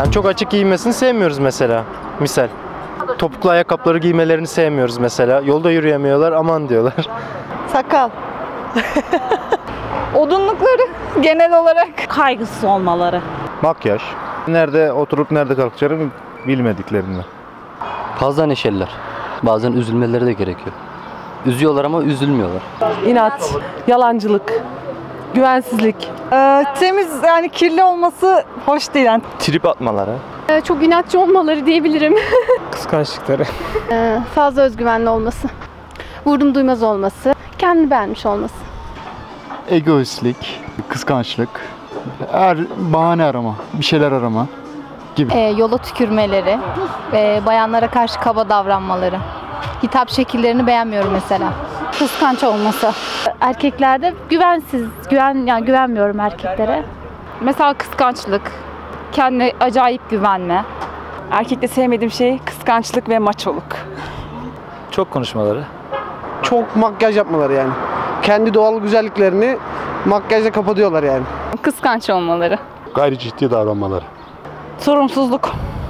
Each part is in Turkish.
Yani çok açık giyinmesini sevmiyoruz mesela. Misal. Topuklu ayakkabıları giymelerini sevmiyoruz mesela. Yolda yürüyemiyorlar, aman diyorlar. Sakal. Odunlukları genel olarak. Kaygısız olmaları. Makyaj. Nerede oturup nerede kalkacağını bilmediklerinden. Fazla neşeliler. Bazen üzülmeleri de gerekiyor. Üzüyorlar ama üzülmüyorlar. İnat, yalancılık, güvensizlik. Temiz yani kirli olması hoş değil. Yani. Trip atmaları. Çok inatçı olmaları diyebilirim. Kıskançlıkları. Fazla özgüvenli olması. Vurdum duymaz olması. Kendini beğenmiş olması. Egoistlik, kıskançlık, her bahane arama, bir şeyler arama gibi. Yola tükürmeleri, bayanlara karşı kaba davranmaları. Hitap şekillerini beğenmiyorum mesela. Kıskanç olması. Erkeklerde güvenmiyorum erkeklere. Mesela kıskançlık, kendine acayip güvenme. Erkekte sevmediğim şey kıskançlık ve maçoluk. Çok konuşmaları. Çok makyaj yapmaları yani. Kendi doğal güzelliklerini makyajla kapatıyorlar yani. Kıskanç olmaları. Gayri ciddi davranmaları. Sorumsuzluk.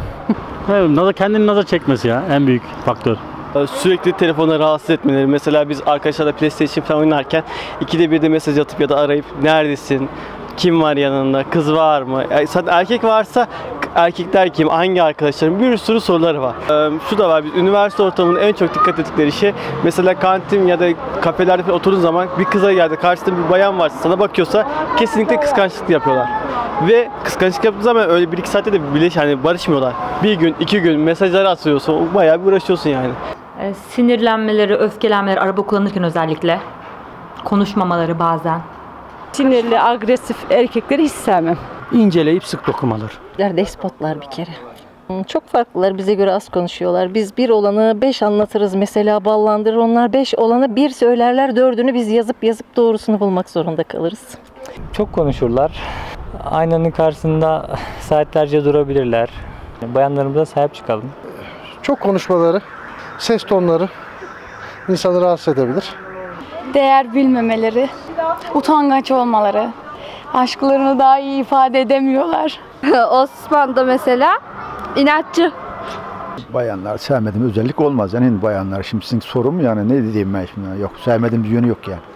Kendini naza çekmesi ya en büyük faktör. Sürekli telefona rahatsız etmeleri. Mesela biz arkadaşlarla PlayStation falan oynarken ikide bir de mesaj atıp ya da arayıp neredesin? Kim var yanında? Kız var mı? Zaten erkek varsa erkekler kim? Hangi arkadaşlarım? Bir sürü soruları var. Şu da var. Biz üniversite ortamında en çok dikkat ettikleri şey mesela kantin ya da kafelerde falan oturduğun zaman bir kıza geldi karşısında bir bayan varsa sana bakıyorsa kesinlikle kıskançlık yapıyorlar. Ve kıskançlık yaptığı zaman öyle 1-2 saatte de hani barışmıyorlar. Bir gün, 2 gün mesajları atıyorsun. Bayağı bir uğraşıyorsun yani. Sinirlenmeleri, öfkelenmeleri araba kullanırken özellikle. Konuşmamaları bazen. Sinirli, agresif erkekleri hiç sevmem. İnceleyip sık dokumalar. Despotlar bir kere. Çok farklılar, bize göre az konuşuyorlar. Biz bir olanı 5 anlatırız mesela, ballandırır. Onlar 5 olanı 1 söylerler, 4'ünü biz yazıp doğrusunu bulmak zorunda kalırız. Çok konuşurlar. Aynanın karşısında saatlerce durabilirler. Bayanlarımıza sahip çıkalım. Çok konuşmaları, ses tonları insanı rahatsız edebilir. Değer bilmemeleri. Utangaç olmaları. Aşklarını daha iyi ifade edemiyorlar. Osman da mesela inatçı. Bayanlar sevmediğim özellik olmaz. Yani bayanlar şimdi sizin sorum yani ne diyeyim ben şimdi? Yok sevmediğim bir yönü yok yani.